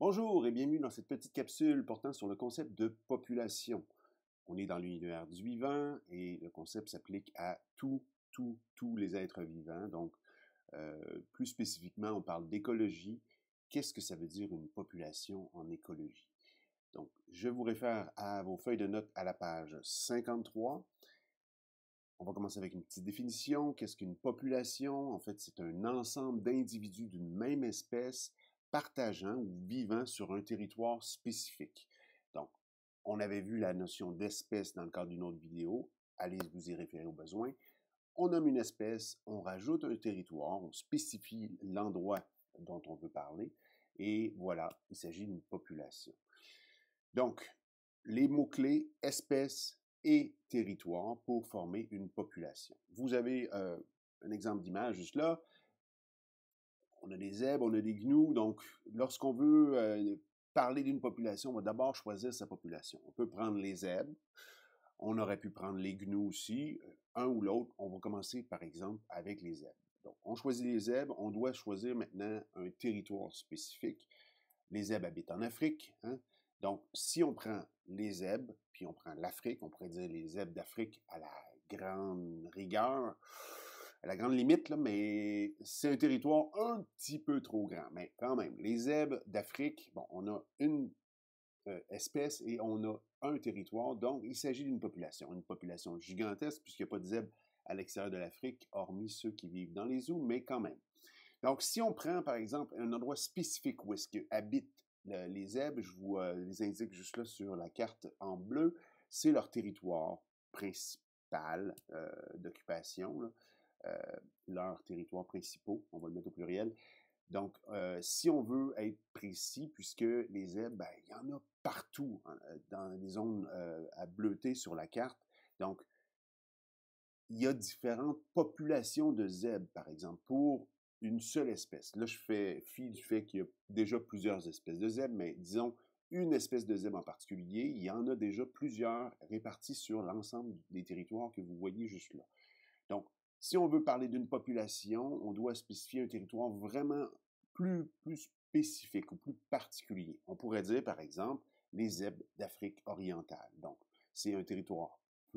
Bonjour et bienvenue dans cette petite capsule portant sur le concept de population. On est dans l'univers du vivant et le concept s'applique à tous les êtres vivants. Donc, plus spécifiquement, on parle d'écologie. Qu'est-ce que ça veut dire une population en écologie? Donc, je vous réfère à vos feuilles de notes à la page 53. On va commencer avec une petite définition. Qu'est-ce qu'une population? En fait, c'est un ensemble d'individus d'une même espèce partageant ou vivant sur un territoire spécifique. Donc, on avait vu la notion d'espèce dans le cadre d'une autre vidéo. Allez vous y référer au besoin. On nomme une espèce, on rajoute un territoire, on spécifie l'endroit dont on veut parler, et voilà, il s'agit d'une population. Donc, les mots-clés espèce et territoire pour former une population. Vous avez un exemple d'image juste là. On a des zèbres, on a des gnous. Donc, lorsqu'on veut parler d'une population, on va d'abord choisir sa population. On peut prendre les zèbres. On aurait pu prendre les gnous aussi. Un ou l'autre. On va commencer, par exemple, avec les zèbres. Donc, on choisit les zèbres. On doit choisir maintenant un territoire spécifique. Les zèbres habitent en Afrique. Hein? Donc, si on prend les zèbres, puis on prend l'Afrique, on pourrait dire les zèbres d'Afrique à la grande rigueur, à la grande limite, là, mais c'est un territoire un petit peu trop grand. Mais quand même, les zèbres d'Afrique, bon, on a une espèce et on a un territoire, donc il s'agit d'une population gigantesque, puisqu'il n'y a pas de zèbres à l'extérieur de l'Afrique, hormis ceux qui vivent dans les zoos, mais quand même. Donc, si on prend, par exemple, un endroit spécifique où est-ce que habitent les zèbres, je vous les indique juste là sur la carte en bleu, c'est leur territoire principal d'occupation, leurs territoires principaux, on va le mettre au pluriel. Donc, si on veut être précis, puisque les zèbres, ben, il y en a partout hein, dans les zones à bleuter sur la carte. Donc, il y a différentes populations de zèbres, par exemple, pour une seule espèce. Là, je fais fi du fait qu'il y a déjà plusieurs espèces de zèbres, mais disons une espèce de zèbre en particulier, il y en a déjà plusieurs répartis sur l'ensemble des territoires que vous voyez juste là. Donc, si on veut parler d'une population, on doit spécifier un territoire vraiment plus spécifique ou plus particulier. On pourrait dire, par exemple, les zèbres d'Afrique orientale. Donc, c'est un territoire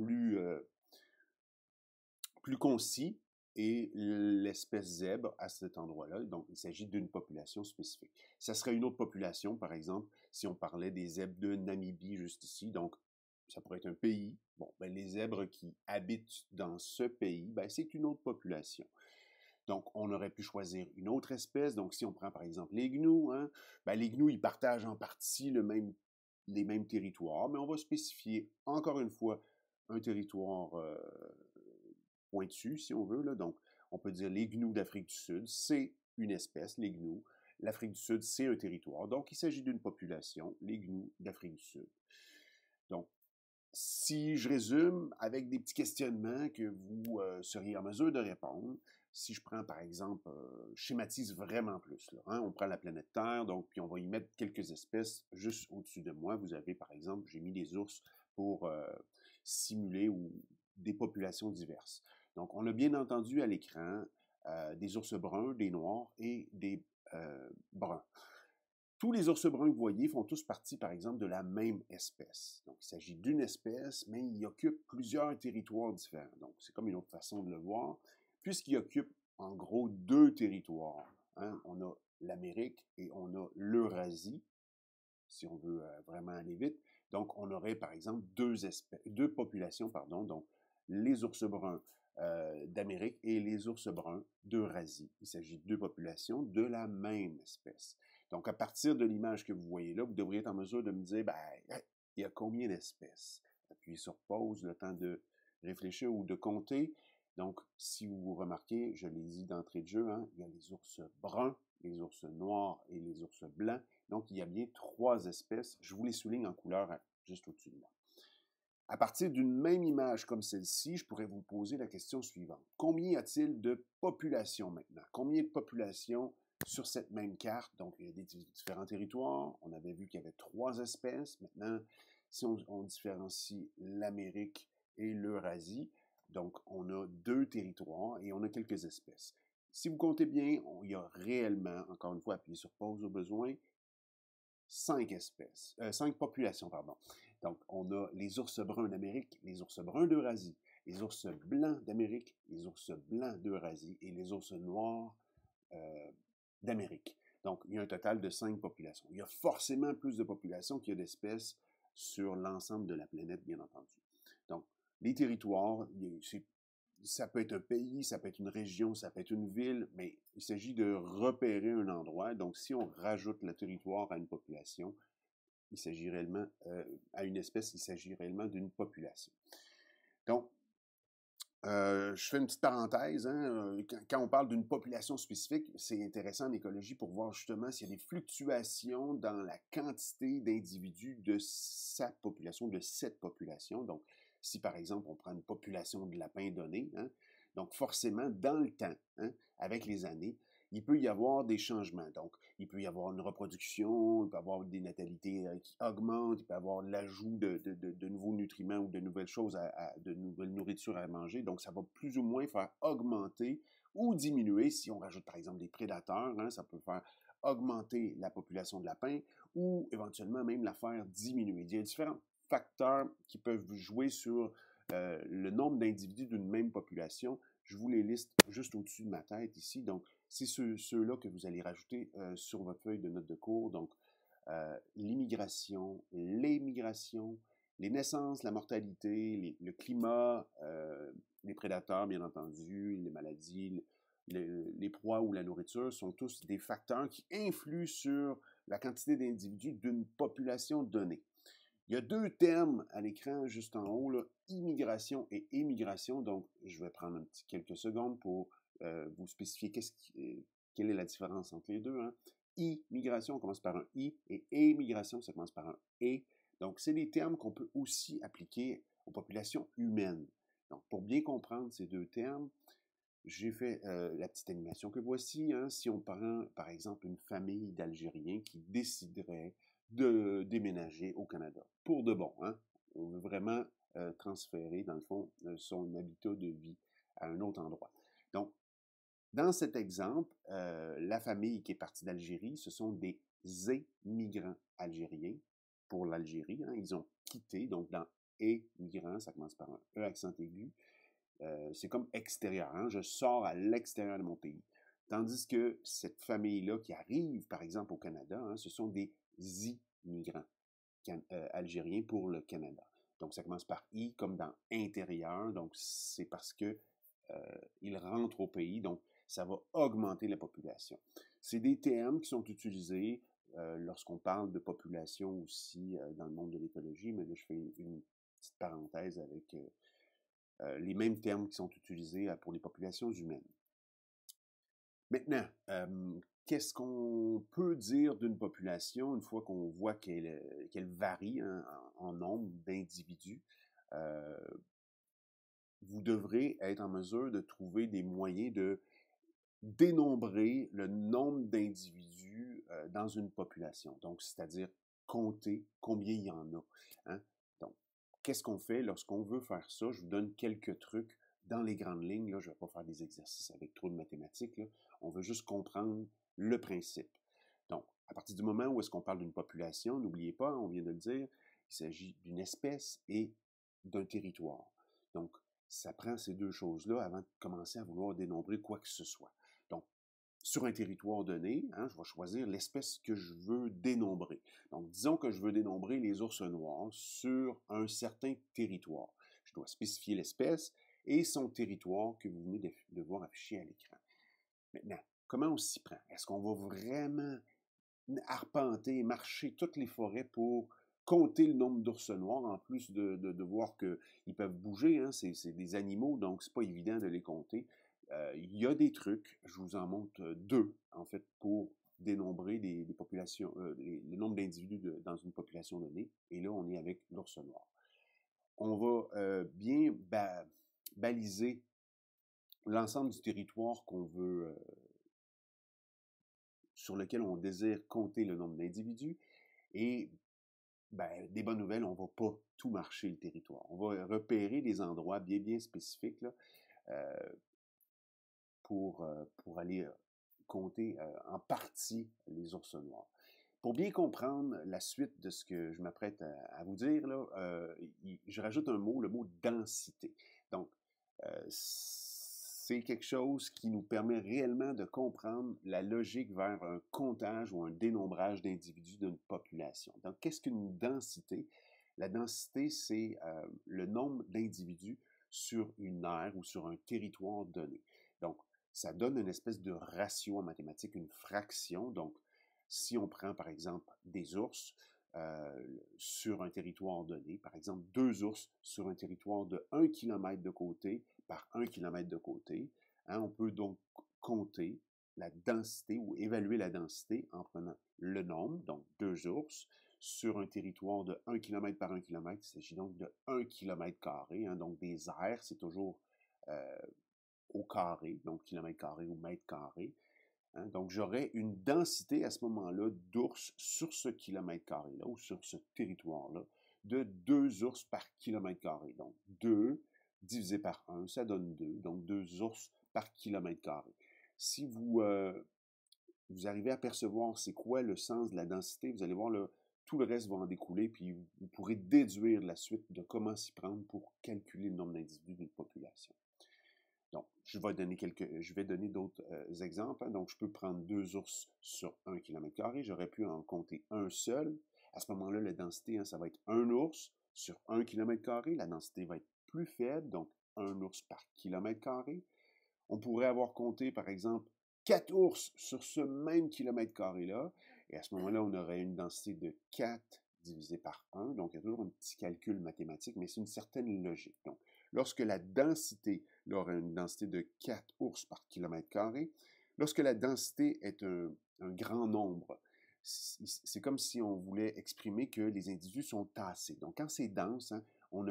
plus concis et l'espèce zèbre à cet endroit-là. Donc, il s'agit d'une population spécifique. Ça serait une autre population, par exemple, si on parlait des zèbres de Namibie juste ici. Donc, ça pourrait être un pays. Bon, ben, les zèbres qui habitent dans ce pays, ben, c'est une autre population. Donc, on aurait pu choisir une autre espèce. Donc, si on prend par exemple les gnous, hein, ben, les gnous, ils partagent en partie les mêmes territoires, mais on va spécifier encore une fois un territoire pointu, si on veut. Là. Donc, on peut dire les gnous d'Afrique du Sud, c'est une espèce, les gnous. L'Afrique du Sud, c'est un territoire. Donc, il s'agit d'une population, les gnous d'Afrique du Sud. Donc, si je résume avec des petits questionnements que vous seriez en mesure de répondre, si je prends par exemple, schématise vraiment plus, là, hein, on prend la planète Terre, donc puis on va y mettre quelques espèces juste au-dessus de moi. Vous avez par exemple, j'ai mis des ours pour simuler ou des populations diverses. Donc on a bien entendu à l'écran des ours bruns, des noirs et des bruns. Tous les ours bruns que vous voyez font tous partie, par exemple, de la même espèce. Donc, il s'agit d'une espèce, mais ils occupent plusieurs territoires différents. Donc, c'est comme une autre façon de le voir, puisqu'ils occupent en gros deux territoires. Hein. On a l'Amérique et on a l'Eurasie, si on veut vraiment aller vite. Donc, on aurait, par exemple, deux populations, pardon, donc les ours bruns d'Amérique et les ours bruns d'Eurasie. Il s'agit de deux populations de la même espèce. Donc, à partir de l'image que vous voyez là, vous devriez être en mesure de me dire, ben, il y a combien d'espèces? Appuyez sur pause, le temps de réfléchir ou de compter. Donc, si vous remarquez, je l'ai dit d'entrée de jeu, hein, il y a les ours bruns, les ours noirs et les ours blancs. Donc, il y a bien trois espèces. Je vous les souligne en couleur juste au-dessus de moi. À partir d'une même image comme celle-ci, je pourrais vous poser la question suivante. Combien y a-t-il de populations maintenant? Combien de populations sur cette même carte? Donc, il y a des différents territoires. On avait vu qu'il y avait trois espèces. Maintenant, si on différencie l'Amérique et l'Eurasie, donc on a deux territoires et on a quelques espèces. Si vous comptez bien, il y a réellement, encore une fois, appuyez sur pause au besoin, 5 espèces, 5 populations, pardon. Donc, on a les ours bruns d'Amérique, les ours bruns d'Eurasie, les ours blancs d'Amérique, les ours blancs d'Eurasie et les ours noirs d'Amérique. Donc, il y a un total de 5 populations. Il y a forcément plus de populations qu'il y a d'espèces sur l'ensemble de la planète, bien entendu. Donc, les territoires, ça peut être un pays, ça peut être une région, ça peut être une ville, mais il s'agit de repérer un endroit. Donc, si on rajoute le territoire à une population, il s'agit réellement, à une espèce, il s'agit réellement d'une population. Donc, je fais une petite parenthèse. Hein, quand on parle d'une population spécifique, c'est intéressant en écologie pour voir justement s'il y a des fluctuations dans la quantité d'individus de sa population, de cette population. Donc, si par exemple on prend une population de lapins donnée, hein, donc forcément dans le temps, hein, avec les années, il peut y avoir des changements. Donc, il peut y avoir une reproduction, il peut y avoir des natalités qui augmentent, il peut y avoir l'ajout de nouveaux nutriments ou de nouvelles choses, de nouvelles nourritures à manger. Donc, ça va plus ou moins faire augmenter ou diminuer, si on rajoute par exemple des prédateurs, hein, ça peut faire augmenter la population de lapins ou éventuellement même la faire diminuer. Il y a différents facteurs qui peuvent jouer sur le nombre d'individus d'une même population. Je vous les liste juste au-dessus de ma tête ici. Donc, c'est ceux-là que vous allez rajouter sur votre feuille de notes de cours. Donc, l'immigration, l'émigration, les naissances, la mortalité, le climat, les prédateurs, bien entendu, les maladies, les proies ou la nourriture sont tous des facteurs qui influent sur la quantité d'individus d'une population donnée. Il y a 2 termes à l'écran juste en haut, là, immigration et émigration. Donc, je vais prendre quelques secondes pour vous spécifier quelle est la différence entre les deux. Hein. Immigration, on commence par un I, et émigration, ça commence par un E. Donc, c'est des termes qu'on peut aussi appliquer aux populations humaines. Donc, pour bien comprendre ces 2 termes, j'ai fait la petite animation que voici. Hein. Si on prend, par exemple, une famille d'Algériens qui déciderait de déménager au Canada, pour de bon, hein. On veut vraiment transférer, dans le fond, son habitat de vie à un autre endroit. Donc, dans cet exemple, la famille qui est partie d'Algérie, ce sont des émigrants algériens pour l'Algérie. Hein. Ils ont quitté, donc dans émigrants, ça commence par un E accent aigu. C'est comme extérieur, hein? Je sors à l'extérieur de mon pays. Tandis que cette famille-là qui arrive, par exemple, au Canada, hein, ce sont des immigrants algériens pour le Canada. Donc, ça commence par I comme dans intérieur. Donc, c'est parce que ils rentrent au pays. Donc, ça va augmenter la population. C'est des termes qui sont utilisés lorsqu'on parle de population aussi dans le monde de l'écologie. Mais là, je fais une petite parenthèse avec les mêmes termes qui sont utilisés pour les populations humaines. Maintenant, qu'est-ce qu'on peut dire d'une population une fois qu'on voit qu'elle varie hein, en nombre d'individus? Vous devrez être en mesure de trouver des moyens de dénombrer le nombre d'individus dans une population. Donc, c'est-à-dire compter combien il y en a. Hein? Donc, qu'est-ce qu'on fait lorsqu'on veut faire ça? Je vous donne quelques trucs dans les grandes lignes. Là, je ne vais pas faire des exercices avec trop de mathématiques. Là. On veut juste comprendre le principe. Donc, à partir du moment où est-ce qu'on parle d'une population, n'oubliez pas, on vient de le dire, il s'agit d'une espèce et d'un territoire. Donc, ça prend ces 2 choses-là avant de commencer à vouloir dénombrer quoi que ce soit. Donc, sur un territoire donné, hein, je vais choisir l'espèce que je veux dénombrer. Donc, disons que je veux dénombrer les ours noirs sur un certain territoire. Je dois spécifier l'espèce et son territoire que vous venez de voir affiché à l'écran. Maintenant, comment on s'y prend? Est-ce qu'on va vraiment arpenter, marcher toutes les forêts pour compter le nombre d'ours noirs, en plus de voir qu'ils peuvent bouger, hein, c'est des animaux, donc c'est pas évident de les compter. Il y a des trucs, je vous en montre 2, en fait, pour dénombrer des populations, le nombre d'individus dans une population donnée, et là, on est avec l'ours noir. On va bien baliser l'ensemble du territoire qu'on veut sur lequel on désire compter le nombre d'individus. Et des bonnes nouvelles, on ne va pas tout marcher le territoire. On va repérer des endroits bien spécifiques là, pour aller compter en partie les ours noirs. Pour bien comprendre la suite de ce que je m'apprête à vous dire, là, je rajoute un mot, le mot densité. Donc, c'est quelque chose qui nous permet réellement de comprendre la logique vers un comptage ou un dénombrage d'individus d'une population. Donc, qu'est-ce qu'une densité? La densité, c'est le nombre d'individus sur une aire ou sur un territoire donné. Donc, ça donne une espèce de ratio en mathématiques, une fraction. Donc, si on prend par exemple des ours sur un territoire donné, par exemple 2 ours sur un territoire de 1 km de côté par 1 km de côté, hein, on peut donc compter la densité ou évaluer la densité en prenant le nombre, donc 2 ours, sur un territoire de 1 km par 1 km. Il s'agit donc de 1 km². Hein, donc des aires, c'est toujours au carré, donc kilomètre carré ou mètre carré. Hein, donc, j'aurais une densité à ce moment-là d'ours sur ce kilomètre-carré-là ou sur ce territoire-là de 2 ours par kilomètre-carré. Donc, 2 divisé par 1, ça donne 2. Donc, 2 ours par kilomètre-carré. Si vous arrivez à percevoir c'est quoi le sens de la densité, vous allez voir là, tout le reste va en découler, puis vous pourrez déduire la suite de comment s'y prendre pour calculer le nombre d'individus d'une population. Donc, je vais donner d'autres exemples. Hein. Donc, je peux prendre 2 ours sur 1 km². J'aurais pu en compter un seul. À ce moment-là, la densité, hein, ça va être 1 ours sur 1 km². La densité va être plus faible, donc 1 ours par kilomètre carré. On pourrait avoir compté, par exemple, 4 ours sur ce même kilomètre-carré-là. Et à ce moment-là, on aurait une densité de 4 divisé par 1. Donc, il y a toujours un petit calcul mathématique, mais c'est une certaine logique. Donc, lorsque la densité aura une densité de 4 ours par kilomètre-carré, lorsque la densité est un grand nombre, c'est comme si on voulait exprimer que les individus sont tassés. Donc, quand c'est dense, hein, on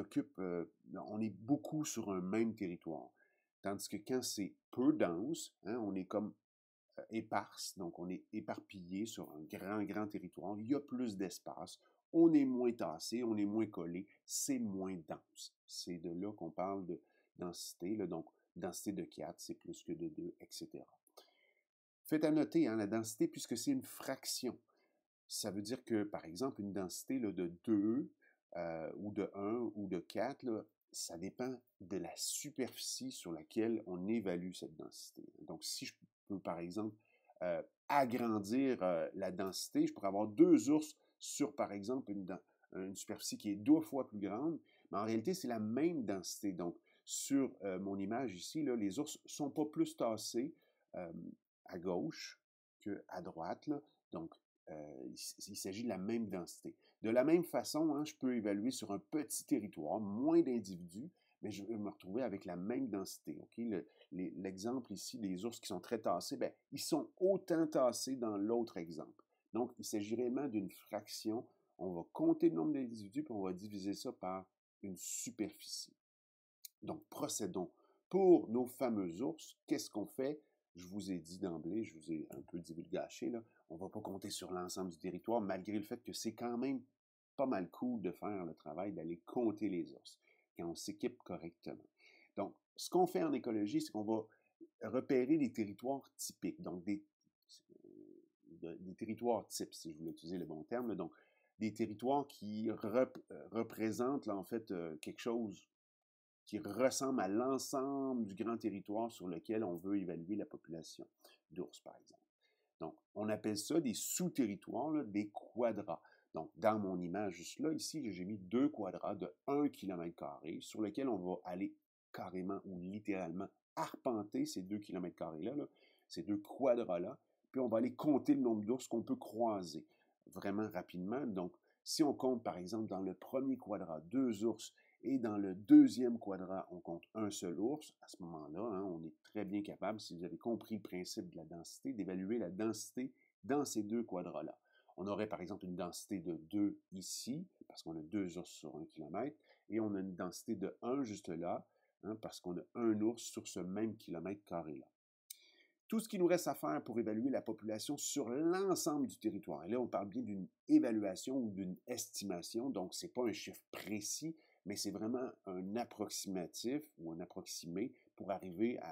est beaucoup sur un même territoire. Tandis que quand c'est peu dense, hein, on est comme éparse, donc on est éparpillé sur un grand territoire, il y a plus d'espace, on est moins tassé, on est moins collé, c'est moins dense. C'est de là qu'on parle de densité, là, donc densité de 4, c'est plus que de 2, etc. Faites à noter, hein, la densité, puisque c'est une fraction, ça veut dire que, par exemple, une densité là, de 2 ou de 1 ou de 4, là, ça dépend de la superficie sur laquelle on évalue cette densité. Donc, si je peux, par exemple, agrandir la densité, je pourrais avoir 2 ours sur, par exemple, une superficie qui est 2 fois plus grande, mais en réalité, c'est la même densité. Donc, sur mon image ici, là, les ours ne sont pas plus tassés à gauche qu'à droite. Là. Donc, il s'agit de la même densité. De la même façon, hein, je peux évaluer sur un petit territoire, moins d'individus, mais je vais me retrouver avec la même densité. Okay? L'exemple ici des ours qui sont très tassés, ben, ils sont autant tassés dans l'autre exemple. Donc, il s'agit réellement d'une fraction. On va compter le nombre d'individus, puis on va diviser ça par une superficie. Donc, procédons. Pour nos fameux ours, qu'est-ce qu'on fait? Je vous ai dit d'emblée, je vous ai un peu divulgaché, là, on ne va pas compter sur l'ensemble du territoire, malgré le fait que c'est quand même pas mal cool de faire le travail d'aller compter les ours quand on s'équipe correctement. Donc, ce qu'on fait en écologie, c'est qu'on va repérer les territoires typiques, donc des territoires types, si je voulais utiliser le bon terme, donc des territoires qui représentent là, en fait quelque chose qui ressemble à l'ensemble du grand territoire sur lequel on veut évaluer la population d'ours, par exemple. Donc, on appelle ça des sous-territoires, des quadrats. Donc, dans mon image juste là, ici, j'ai mis 2 quadrats de 1 km² sur lesquels on va aller carrément ou littéralement arpenter ces 2 km²-là, ces 2 quadrats-là, puis on va aller compter le nombre d'ours qu'on peut croiser vraiment rapidement. Donc, si on compte, par exemple, dans le premier quadrat, 2 ours, et dans le deuxième quadrat, on compte un seul ours, à ce moment-là, hein, on est très bien capable, si vous avez compris le principe de la densité, d'évaluer la densité dans ces 2 quadrats-là. On aurait par exemple une densité de 2 ici, parce qu'on a 2 ours sur 1 km, et on a une densité de 1 juste là, hein, parce qu'on a un ours sur ce même kilomètre-carré-là. Tout ce qu'il nous reste à faire pour évaluer la population sur l'ensemble du territoire. Et là, on parle bien d'une évaluation ou d'une estimation, donc ce n'est pas un chiffre précis, mais c'est vraiment un approximatif ou un approximé pour arriver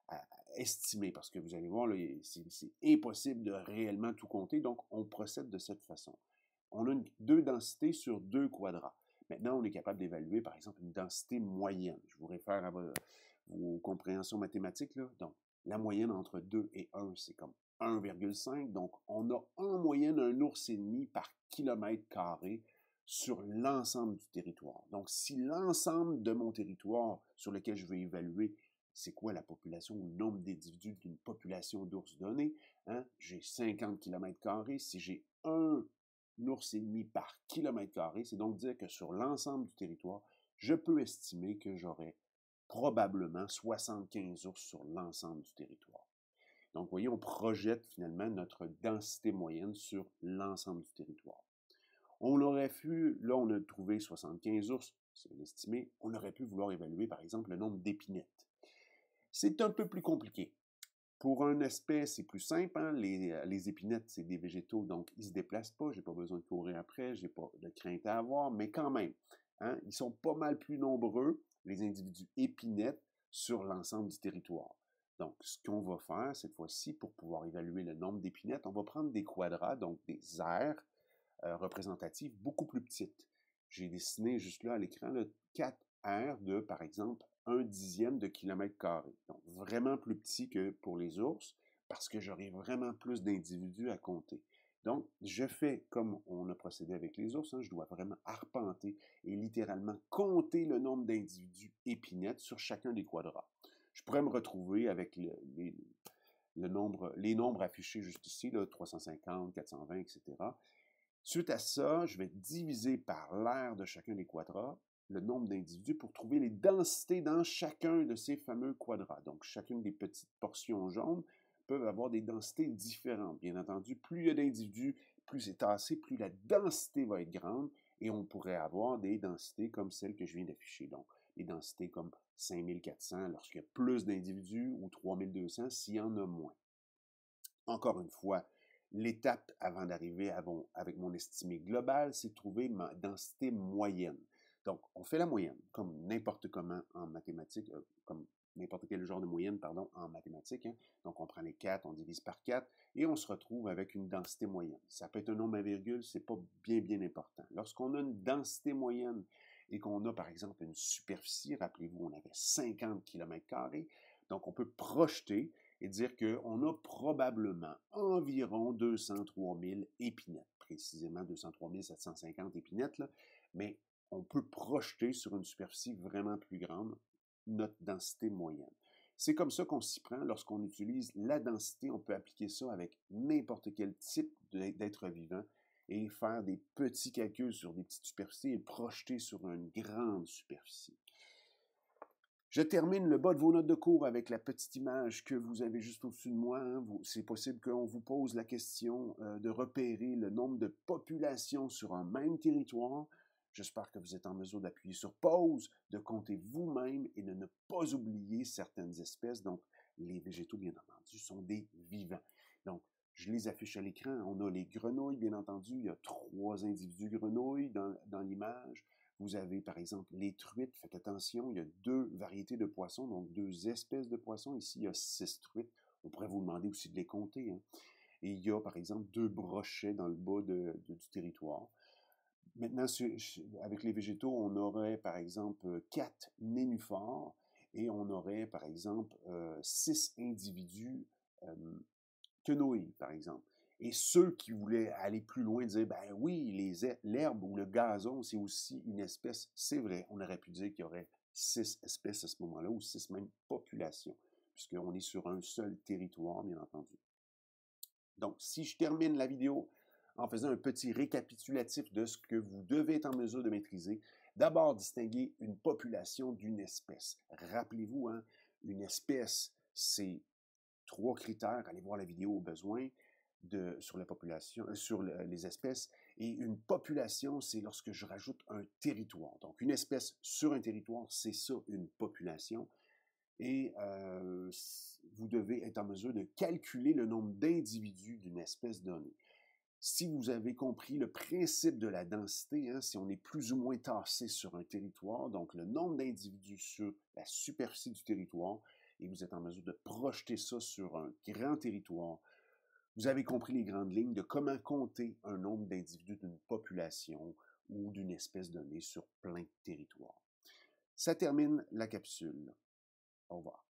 à estimer, parce que vous allez voir, c'est impossible de réellement tout compter, donc on procède de cette façon. On a deux densités sur deux quadrats. Maintenant, on est capable d'évaluer, par exemple, une densité moyenne. Je vous réfère à vos compréhensions mathématiques, là. Donc, la moyenne entre 2 et 1, c'est comme 1,5. Donc, on a en moyenne un ours et demi par kilomètre carré sur l'ensemble du territoire. Donc, si l'ensemble de mon territoire sur lequel je vais évaluer, c'est quoi la population ou le nombre d'individus d'une population d'ours donnée, hein? J'ai 50 km². Si j'ai un ours et demi par kilomètre carré, c'est donc dire que sur l'ensemble du territoire, je peux estimer que j'aurai probablement 75 ours sur l'ensemble du territoire. Donc, vous voyez, on projette finalement notre densité moyenne sur l'ensemble du territoire. On aurait pu, là, on a trouvé 75 ours, c'est estimé, on aurait pu vouloir évaluer, par exemple, le nombre d'épinettes. C'est un peu plus compliqué. Pour une espèce, c'est plus simple. Hein? Les épinettes, c'est des végétaux, donc ils ne se déplacent pas. Je n'ai pas besoin de courir après, je n'ai pas de crainte à avoir, mais quand même, hein, ils sont pas mal plus nombreux, les individus épinettes, sur l'ensemble du territoire. Donc, ce qu'on va faire cette fois-ci, pour pouvoir évaluer le nombre d'épinettes, on va prendre des quadrats, donc des aires représentatives beaucoup plus petites. J'ai dessiné juste là à l'écran 4 aires de, par exemple, 1/10 de kilomètre carré. Donc, vraiment plus petit que pour les ours, parce que j'aurai vraiment plus d'individus à compter. Donc, je fais comme on a procédé avec les ours, hein, je dois vraiment arpenter et littéralement compter le nombre d'individus épinettes sur chacun des quadrats. Je pourrais me retrouver avec les nombres affichés juste ici, là, 350, 420, etc. Suite à ça, je vais diviser par l'aire de chacun des quadrats le nombre d'individus pour trouver les densités dans chacun de ces fameux quadrats. Donc, chacune des petites portions jaunes peuvent avoir des densités différentes. Bien entendu, plus il y a d'individus, plus c'est tassé, plus la densité va être grande et on pourrait avoir des densités comme celles que je viens d'afficher. Donc, des densités comme 5400 lorsqu'il y a plus d'individus ou 3200 s'il y en a moins. Encore une fois, l'étape avant d'arriver avec mon estimé global, c'est de trouver ma densité moyenne. Donc, on fait la moyenne, comme n'importe comment en mathématiques, comme n'importe quel genre de moyenne, pardon, en mathématiques. Hein. Donc, on prend les 4, on divise par 4, et on se retrouve avec une densité moyenne. Ça peut être un nombre à virgule, c'est pas bien important. Lorsqu'on a une densité moyenne et qu'on a, par exemple, une superficie, rappelez-vous, on avait 50 km², donc on peut projeter et dire qu'on a probablement environ 203 000 épinettes, précisément 203 750 épinettes, là, mais on peut projeter sur une superficie vraiment plus grande notre densité moyenne. C'est comme ça qu'on s'y prend lorsqu'on utilise la densité. On peut appliquer ça avec n'importe quel type d'être vivant et faire des petits calculs sur des petites superficies et projeter sur une grande superficie. Je termine le bas de vos notes de cours avec la petite image que vous avez juste au-dessus de moi. Hein. C'est possible qu'on vous pose la question de repérer le nombre de populations sur un même territoire. J'espère que vous êtes en mesure d'appuyer sur pause, de compter vous-même et de ne pas oublier certaines espèces. Donc, les végétaux, bien entendu, sont des vivants. Donc, je les affiche à l'écran. On a les grenouilles, bien entendu. Il y a 3 individus grenouilles dans l'image. Vous avez, par exemple, les truites. Faites attention, il y a 2 variétés de poissons, donc 2 espèces de poissons. Ici, il y a 6 truites. On pourrait vous demander aussi de les compter. Hein. Et il y a, par exemple, 2 brochets dans le bas du territoire. Maintenant, avec les végétaux, on aurait, par exemple, 4 nénuphars et on aurait, par exemple, 6 individus quenouilles, par exemple. Et ceux qui voulaient aller plus loin disaient, ben oui, l'herbe ou le gazon, c'est aussi une espèce. C'est vrai, on aurait pu dire qu'il y aurait 6 espèces à ce moment-là, ou 6 même populations, puisqu'on est sur un seul territoire, bien entendu. Donc, si je termine la vidéo en faisant un petit récapitulatif de ce que vous devez être en mesure de maîtriser, d'abord distinguer une population d'une espèce. Rappelez-vous, hein, une espèce, c'est 3 critères, allez voir la vidéo au besoin, sur la population, sur les espèces. Et une population, c'est lorsque je rajoute un territoire. Donc, une espèce sur un territoire, c'est ça, une population. Et vous devez être en mesure de calculer le nombre d'individus d'une espèce donnée. Si vous avez compris le principe de la densité, hein, si on est plus ou moins tassé sur un territoire, donc le nombre d'individus sur la superficie du territoire, et vous êtes en mesure de projeter ça sur un grand territoire, vous avez compris les grandes lignes de comment compter un nombre d'individus d'une population ou d'une espèce donnée sur plein de territoires. Ça termine la capsule. Au revoir.